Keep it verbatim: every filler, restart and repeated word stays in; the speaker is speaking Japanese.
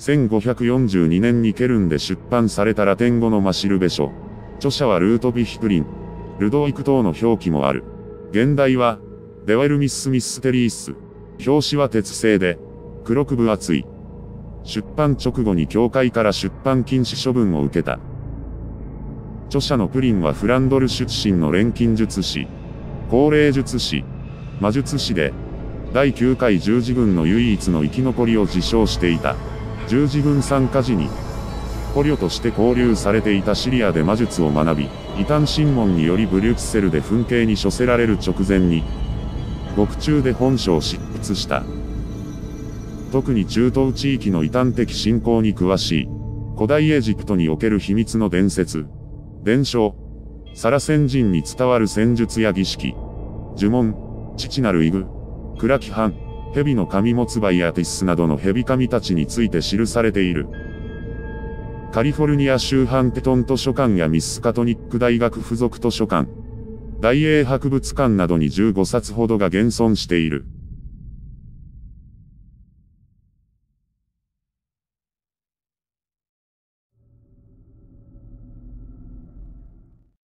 せんごひゃくよんじゅうにねんにケルンで出版されたラテン語のマシルベ書。著者はルートヴィヒ・クリン。ルドイク等の表記もある。現代は、デウェルミス・ミステリース。表紙は鉄製で、黒く分厚い。出版直後に教会から出版禁止処分を受けた。著者のプリンはフランドル出身の錬金術師、高齢術師、魔術師で、だいきゅうかい十字軍の唯一の生き残りを自称していた。十字軍参加時に、捕虜として拘留されていたシリアで魔術を学び、異端審問によりブリュクセルで墳刑に処せられる直前に、獄中で本書を執筆した。特に中東地域の異端的信仰に詳しい、古代エジプトにおける秘密の伝説、伝承、サラセン人に伝わる戦術や儀式、呪文、父なるイグ、クラキハン、蛇の神モツバイアティスなどの蛇神たちについて記されている。カリフォルニア州ハンテトン図書館やミスカトニック大学附属図書館、大英博物館などにじゅうごさつほどが現存している。